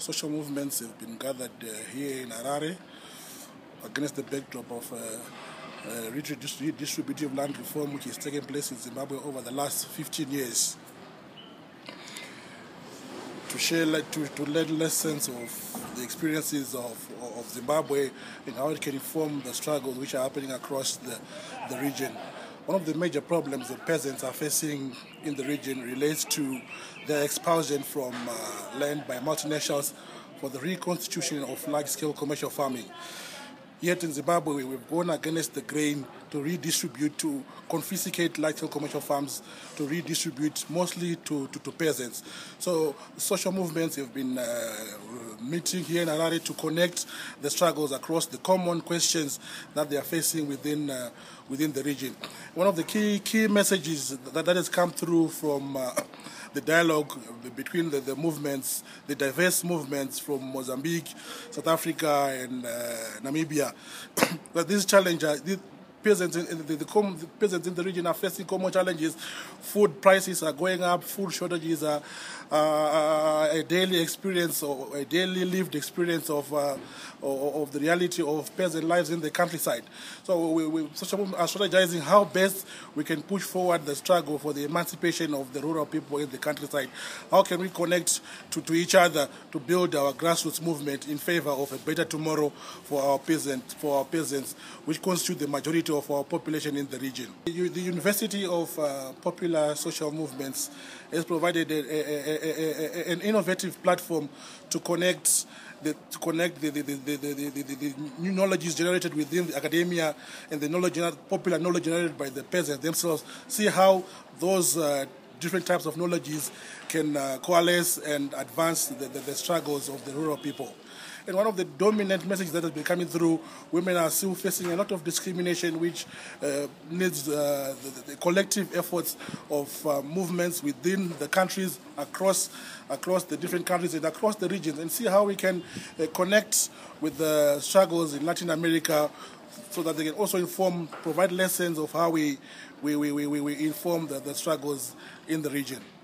social movements have been gathered here in Harare against the backdrop of redistributive land reform which is taking place in Zimbabwe over the last 15 years. To share, to learn lessons of the experiences of Zimbabwe and how it can inform the struggles which are happening across the region. One of the major problems that peasants are facing in the region relates to their expulsion from land by multinationals for the reconstitution of large-scale commercial farming. Yet in Zimbabwe, we've gone against the grain to redistribute, to confiscate large-scale commercial farms, to redistribute mostly to peasants. So social movements have been meeting here in Harare to connect the struggles across the common questions that they are facing within the region. One of the key messages that has come through from the dialogue between the movements, the diverse movements from Mozambique, South Africa, and Namibia, that this challenge, the peasants in the region are facing common challenges. Food prices are going up, food shortages are a daily experience or a daily lived experience of the reality of peasant lives in the countryside. So we are strategizing how best we can push forward the struggle for the emancipation of the rural people in the countryside. How can we connect to each other to build our grassroots movement in favor of a better tomorrow for our peasants, which constitute the majority of our population in the region. The University of Popular Social Movements has provided an innovative platform to connect the new knowledges generated within the academia and the popular knowledge generated by the peasants themselves. See how those different types of knowledges can coalesce and advance the struggles of the rural people. And one of the dominant messages that has been coming through, women are still facing a lot of discrimination, which needs the collective efforts of movements within the countries, across the different countries and across the regions, and see how we can connect with the struggles in Latin America, so that they can also provide lessons of how we inform the struggles in the region.